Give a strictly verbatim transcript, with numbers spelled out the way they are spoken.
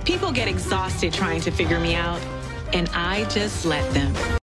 People get exhausted trying to figure me out, and I just let them.